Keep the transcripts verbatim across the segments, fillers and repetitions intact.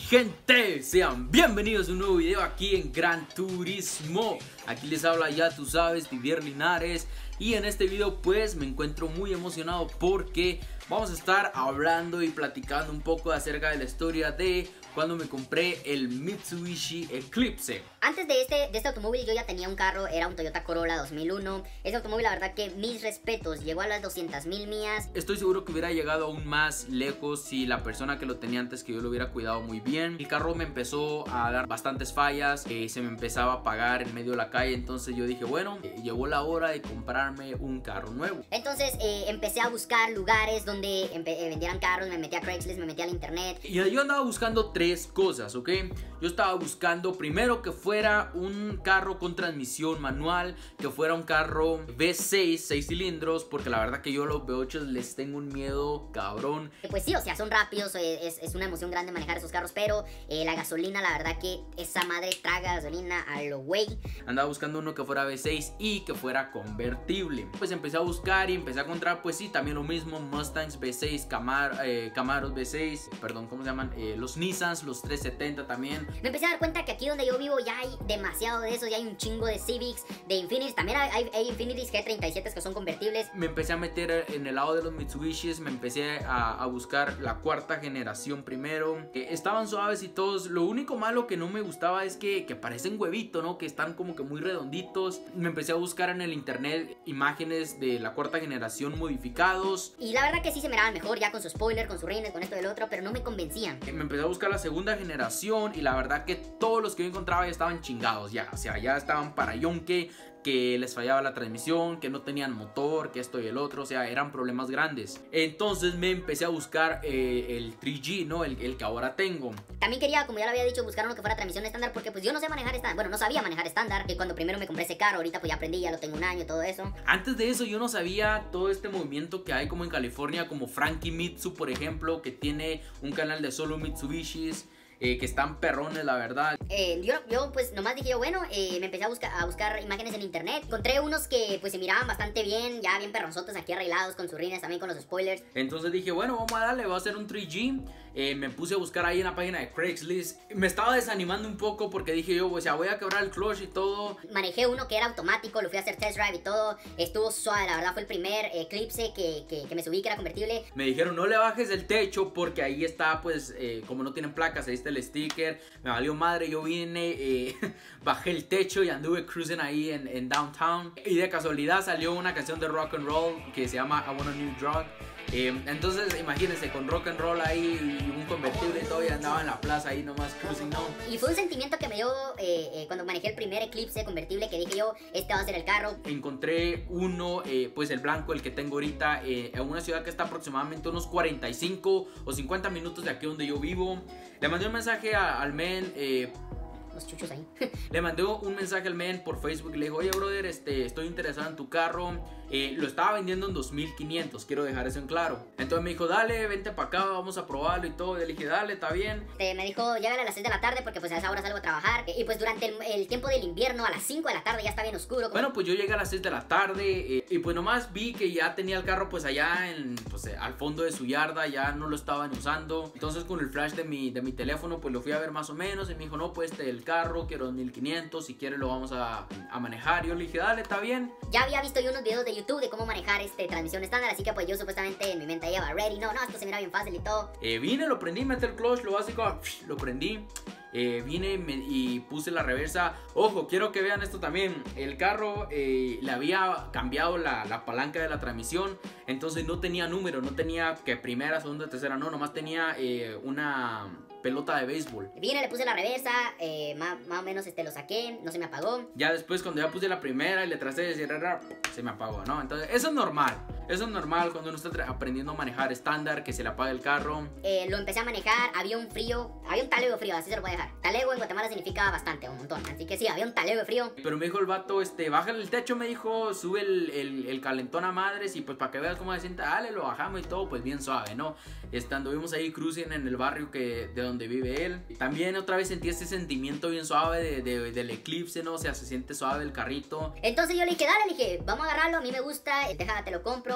gente, sean bienvenidos a un nuevo video aquí en Gran Turismo. Aquí les habla, ya tú sabes, Didier Linares. Y en este video pues me encuentro muy emocionado porque vamos a estar hablando y platicando un poco acerca de la historia de cuando me compré el Mitsubishi Eclipse. Antes de este, de este automóvil yo ya tenía un carro, era un Toyota Corolla dos mil uno. Ese automóvil, la verdad que mis respetos, llegó a las doscientas mil millas. Estoy seguro que hubiera llegado aún más lejos si la persona que lo tenía antes que yo lo hubiera cuidado muy bien. El carro me empezó a dar bastantes fallas, eh, se me empezaba a apagar en medio de la calle. Entonces yo dije, bueno, eh, llegó la hora de comprarme un carro nuevo. Entonces eh, empecé a buscar lugares donde eh, vendieran carros, me metí a Craigslist, me metí al internet. Y yo andaba buscando tres cosas, ¿ok? Yo estaba buscando primero que fuera un carro con transmisión manual, que fuera un carro V seis, seis cilindros, porque la verdad que yo a los V ocho les tengo un miedo cabrón. Pues sí, o sea, son rápidos, es, es una emoción grande manejar esos carros, pero eh, la gasolina, la verdad que esa madre traga gasolina a lo güey. Andaba buscando uno que fuera V seis y que fuera convertible. Pues empecé a buscar y empecé a encontrar, pues sí, también lo mismo, Mustangs V seis, Camaro, eh, Camaros V seis, perdón, ¿cómo se llaman? Eh, los Nissans, los trescientos setenta también. Me empecé a dar cuenta que aquí donde yo vivo ya hay demasiado de eso, ya hay un chingo de Civics, de Infinitis, también hay, hay, hay Infinitis G treinta y siete que son convertibles. Me empecé a meter en el lado de los Mitsubishis, me empecé a, a buscar la cuarta generación primero, que estaban suaves y todos. Lo único malo que no me gustaba es que, que parecen huevito, ¿no? Que están como que muy redonditos. Me empecé a buscar en el internet imágenes de la cuarta generación modificados. Y la verdad que sí se miraban mejor, ya con su spoiler, con su rines, con esto del otro, pero no me convencían. Me empecé a buscar la segunda generación y la verdad que todos los que yo encontraba ya estaban chingados ya. O sea, ya estaban para yonke, que les fallaba la transmisión, que no tenían motor, que esto y el otro, o sea, eran problemas grandes. Entonces me empecé a buscar eh, el tres G, ¿no? El, el que ahora tengo. También quería, como ya lo había dicho, buscar uno que fuera transmisión estándar, porque pues yo no sé manejar estándar, bueno, no sabía manejar estándar, que cuando primero me compré ese carro, ahorita pues ya aprendí, ya lo tengo un año, todo eso. Antes de eso yo no sabía todo este movimiento que hay como en California, como Frankie Mitsu, por ejemplo, que tiene un canal de solo Mitsubishis. Eh, que están perrones, la verdad. Eh, yo, yo pues nomás dije yo, bueno, eh, me empecé a, buscar a buscar imágenes en internet. Encontré unos que pues se miraban bastante bien, ya bien perronzotes aquí arreglados, con sus rines, también con los spoilers. Entonces dije, bueno, vamos a darle, voy a hacer un tres G. Eh, me puse a buscar ahí en la página de Craigslist. Me estaba desanimando un poco porque dije yo, o sea, voy a quebrar el clutch y todo. Manejé uno que era automático, lo fui a hacer test drive y todo. Estuvo suave, la verdad fue el primer Eclipse que, que, que me subí, que era convertible. Me dijeron, no le bajes el techo porque ahí está, pues, eh, como no tienen placas, ahí está el sticker. Me valió madre, yo vine, eh, bajé el techo y anduve cruising ahí en, en downtown. Y de casualidad salió una canción de rock and roll que se llama I Want a New Drug. Eh, entonces imagínense, con rock and roll ahí y un convertible y todo, y andaba en la plaza ahí nomás cruising, ¿no? Y fue un sentimiento que me dio eh, eh, cuando manejé el primer Eclipse convertible, que dije yo, este va a ser el carro. Encontré uno, eh, pues el blanco, el que tengo ahorita, eh, en una ciudad que está aproximadamente unos cuarenta y cinco o cincuenta minutos de aquí donde yo vivo. Le mandé un mensaje a, al men, eh, los chuchos ahí. Le mandé un mensaje al men por Facebook y le dijo, oye brother, este, estoy interesado en tu carro. eh, Lo estaba vendiendo en dos mil quinientos, quiero dejar eso en claro. Entonces me dijo, dale, vente para acá, vamos a probarlo y todo. Y le dije, dale, está bien. eh, Me dijo, llegale a las seis de la tarde porque pues a esa hora salgo a trabajar. Y pues durante el, el tiempo del invierno, a las cinco de la tarde ya está bien oscuro. Como... Bueno, pues yo llegué a las seis de la tarde eh, y pues nomás vi que ya tenía el carro pues allá en, pues, eh, al fondo de su yarda, ya no lo estaban usando. Entonces con el flash de mi, de mi teléfono pues lo fui a ver más o menos y me dijo, no, pues este, el carro quiero dos mil quinientos, si quieres lo vamos a, a manejar. Yo le dije, dale, está bien. Ya había visto yo unos videos de YouTube de cómo manejar este transmisión estándar, así que pues yo supuestamente en mi mente lleva ready, no, no, esto se mira bien fácil y todo. Eh, vine, lo prendí, metí el clutch, lo básico, lo prendí. Eh, vine me, y puse la reversa. Ojo, quiero que vean esto también. El carro eh, le había cambiado la, la palanca de la transmisión. Entonces no tenía número, no tenía que primera, segunda, tercera, no, nomás tenía eh, una pelota de béisbol. Vine, le puse la reversa, eh, más, más o menos este, lo saqué, no se me apagó. Ya después cuando ya puse la primera y le tracé de cerrar, se me apagó, ¿no? Entonces eso es normal. Eso es normal cuando uno está aprendiendo a manejar estándar, que se le apaga el carro. Eh, lo empecé a manejar, había un frío, había un talego de frío, así se lo voy a dejar. Talego en Guatemala significa bastante, un montón, así que sí, había un talego de frío. Pero me dijo el vato, este, bájale el techo, me dijo, sube el, el, el calentón a madres y pues para que veas cómo se siente, dale, lo bajamos y todo, pues bien suave, ¿no? Estando vimos ahí cruising en el barrio que, de donde vive él. También otra vez sentí ese sentimiento bien suave de, de, del Eclipse, ¿no? O sea, se siente suave el carrito. Entonces yo le dije, dale, le dije, vamos a agarrarlo, a mí me gusta, déjate lo compro.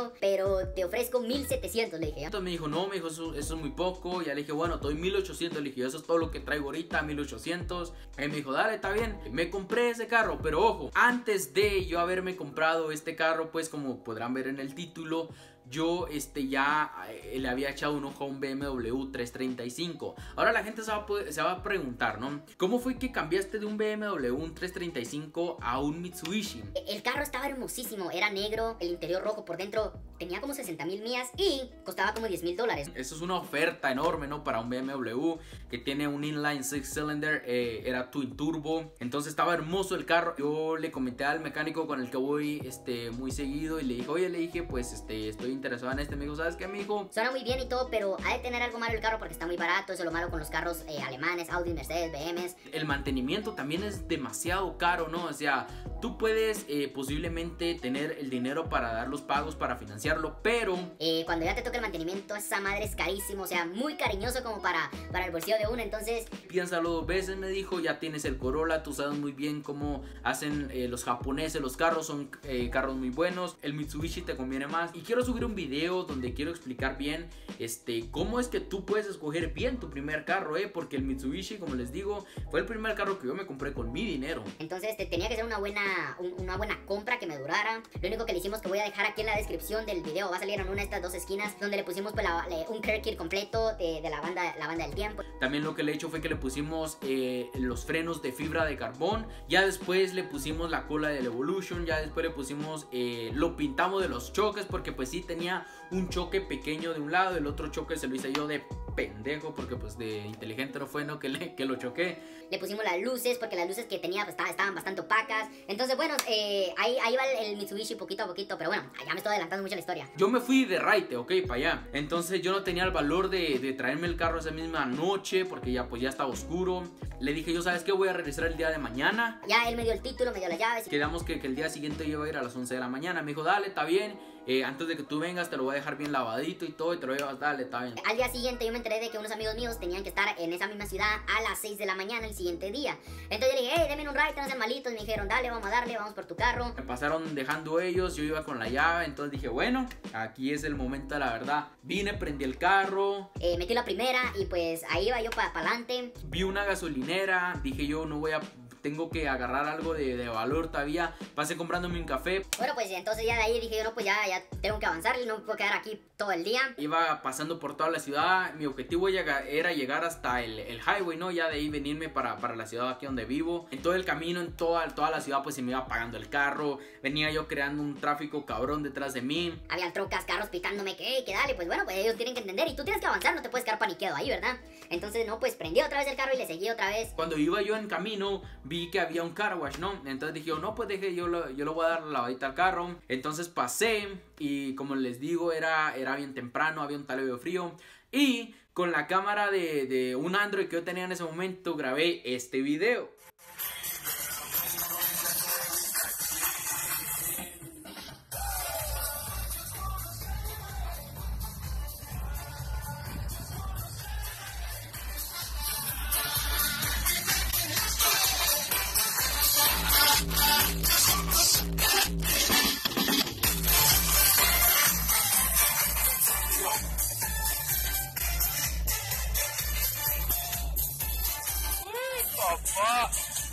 dinero, pero te ofrezco mil setecientos, le dije. ¿Ya? Entonces me dijo, no, me dijo, eso, eso es muy poco. Y ya le dije, bueno, te doy mil ochocientos. Le dije, eso es todo lo que traigo ahorita, mil ochocientos. Y me dijo, dale, está bien. Me compré ese carro, pero ojo, antes de yo haberme comprado este carro, pues como podrán ver en el título, yo este ya eh, le había echado un ojo a un B M W trescientos treinta y cinco. Ahora la gente se va, a, se va a preguntar, ¿no? ¿Cómo fue que cambiaste de un B M W, un trescientos treinta y cinco, a un Mitsubishi? El carro estaba hermosísimo, era negro, el interior rojo, por dentro tenía como sesenta mil millas y costaba como diez mil dólares. Eso es una oferta enorme, ¿no? Para un B M W que tiene un inline six cylinder, eh, era twin turbo. Entonces estaba hermoso el carro. Yo le comenté al mecánico con el que voy este, muy seguido y le dije, oye, le dije, pues este, estoy interesado en este. Me dijo, ¿sabes qué, amigo? Suena muy bien y todo, pero ha de tener algo malo el carro porque está muy barato. Eso es lo malo con los carros eh, alemanes, Audi, Mercedes, B M Ws. El mantenimiento también es demasiado caro, ¿no? O sea, tú puedes eh, posiblemente tener el dinero para dar los pagos, para financiarlo, pero eh, cuando ya te toca el mantenimiento, esa madre es carísimo. O sea, muy cariñoso como para, para el bolsillo de uno. Entonces, piénsalo dos veces, me dijo. Ya tienes el Corolla, tú sabes muy bien cómo hacen eh, los japoneses los carros. Son eh, carros muy buenos. El Mitsubishi te conviene más. Y quiero subir un video donde quiero explicar bien este, cómo es que tú puedes escoger bien tu primer carro, ¿eh? Porque el Mitsubishi, como les digo, fue el primer carro que yo me compré con mi dinero. Entonces te tenía que ser una buena, un, una buena compra que me durara. Lo único que le hicimos, que voy a dejar aquí en la descripción del video, va a salir en una de estas dos esquinas, donde le pusimos pues, la, le, un care kit completo de, de la, banda, la banda del tiempo. También lo que le he hecho fue que le pusimos eh, los frenos de fibra de carbón. Ya después le pusimos la cola del Evolution. Ya después le pusimos, eh, lo pintamos de los choques, porque pues sí tenía un choque pequeño de un lado, el otro choque se lo hice yo de pendejo, porque pues de inteligente no fue, ¿no? Que, le, que lo choqué. Le pusimos las luces, porque las luces que tenía pues, estaban bastante opacas. Entonces bueno, eh, ahí, ahí va el, el Mitsubishi poquito a poquito, pero bueno, ya me estoy adelantando mucho la historia. Yo me fui de raite, ok, para allá. Entonces yo no tenía el valor de, de traerme el carro esa misma noche, porque ya pues ya estaba oscuro. Le dije yo, ¿sabes qué? Voy a regresar el día de mañana. Ya él me dio el título, me dio las llaves. Quedamos que, que el día siguiente yo iba a ir a las once de la mañana. Me dijo, dale, está bien. Eh, antes de que tú vengas te lo voy a dejar bien lavadito y todo y te lo llevas, dale, está bien. Al día siguiente yo me enteré de que unos amigos míos tenían que estar en esa misma ciudad a las seis de la mañana el siguiente día. Entonces yo le dije, hey, denme un ride, no sean malitos. Me dijeron, dale, vamos a darle, vamos por tu carro. Me pasaron dejando ellos, yo iba con la llave. Entonces dije, bueno, aquí es el momento de la verdad. Vine, prendí el carro, eh, metí la primera y pues ahí iba yo para pa adelante. Vi una gasolinera, dije yo, no voy a... tengo que agarrar algo de, de valor todavía. Pasé comprándome un café. Bueno, pues entonces ya de ahí dije yo, no, pues ya, ya tengo que avanzar y no me puedo quedar aquí todo el día. Iba pasando por toda la ciudad. Mi objetivo era llegar hasta el, el highway, ¿no? Ya de ahí venirme para, para la ciudad aquí donde vivo. En todo el camino, en toda, toda la ciudad, pues se me iba apagando el carro. Venía yo creando un tráfico cabrón detrás de mí. Habían trocas, carros pitándome que, hey, que dale. Pues bueno, pues ellos tienen que entender y tú tienes que avanzar, no te puedes quedar paniqueado ahí, ¿verdad? Entonces, no, pues prendí otra vez el carro y le seguí otra vez. Cuando iba yo en camino, vi que había un car wash, ¿no? Entonces dije, no, pues deje, yo, lo, yo lo voy a dar la lavadita al carro. Entonces pasé y como les digo, era, era bien temprano, había un taleo frío. Y con la cámara de, de un Android que yo tenía en ese momento, grabé este video. Papá.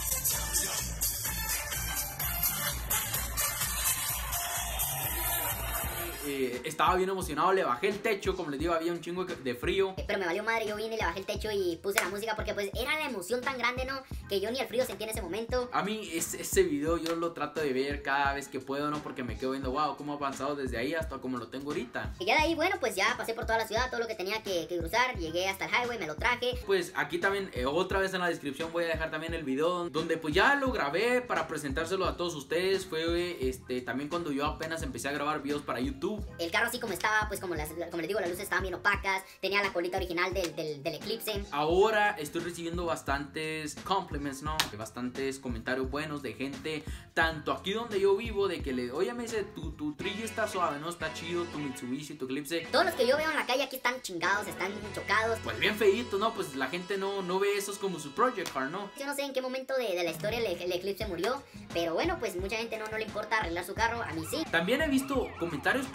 Eh, estaba bien emocionado, le bajé el techo, como les digo, había un chingo de frío. Pero me valió madre, yo vine y le bajé el techo y puse la música porque pues era la emoción tan grande, ¿no? Que yo ni el frío sentí en ese momento. A mí es, ese video yo lo trato de ver cada vez que puedo, ¿no? Porque me quedo viendo, wow, cómo ha avanzado desde ahí hasta como lo tengo ahorita. Y ya de ahí, bueno, pues ya pasé por toda la ciudad, todo lo que tenía que, que cruzar, llegué hasta el highway, me lo traje. Pues aquí también, eh, otra vez en la descripción voy a dejar también el video donde pues ya lo grabé para presentárselo a todos ustedes. Fue este también cuando yo apenas empecé a grabar videos para YouTube. El carro así como estaba, pues como, las, como les digo, las luces estaban bien opacas, tenía la colita original del, del, del Eclipse. Ahora estoy recibiendo bastantes compliments, ¿no? Bastantes comentarios buenos de gente, tanto aquí donde yo vivo, de que le, oye, me dice, tu, tu trillo está suave, ¿no? Está chido, tu Mitsubishi, tu Eclipse. Todos los que yo veo en la calle aquí están chingados, están chocados. Pues bien feíto, ¿no? Pues la gente no, no ve esos como su project car, ¿no? Yo no sé en qué momento de, de la historia el, el Eclipse murió, pero bueno, pues mucha gente no, no le importa arreglar su carro, a mí sí. También he visto comentarios positivos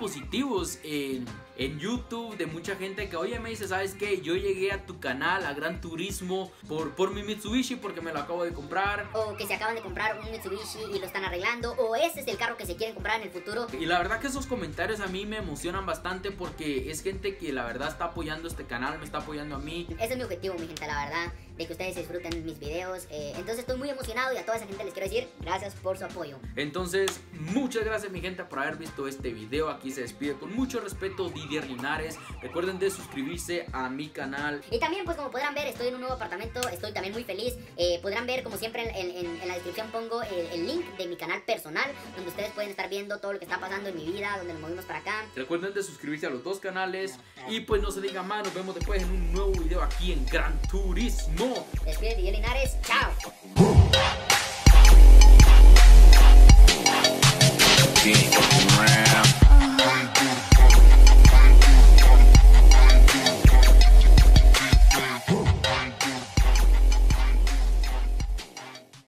positivos en, en YouTube de mucha gente que oye me dice, ¿sabes qué? Yo llegué a tu canal, a Gran Turismo, por, por mi Mitsubishi porque me lo acabo de comprar. O que se acaban de comprar un Mitsubishi y lo están arreglando, o ese es el carro que se quieren comprar en el futuro. Y la verdad que esos comentarios a mí me emocionan bastante porque es gente que la verdad está apoyando este canal, me está apoyando a mí. Ese es mi objetivo, mi gente, la verdad, de que ustedes disfruten mis videos. Eh, entonces estoy muy emocionado y a toda esa gente les quiero decir gracias por su apoyo. Entonces, muchas gracias mi gente por haber visto este video. Aquí se despide con mucho respeto Didier Linares. Recuerden de suscribirse a mi canal. Y también, pues como podrán ver, estoy en un nuevo apartamento, estoy también muy feliz. Eh, podrán ver, como siempre, en, en, en la descripción pongo el, el link de mi canal personal, donde ustedes pueden estar viendo todo lo que está pasando en mi vida, donde nos movimos para acá. Recuerden de suscribirse a los dos canales. Y pues no se diga más, nos vemos después en un nuevo video aquí en Gran Turismo. Despide Didier Linares, chao. Around.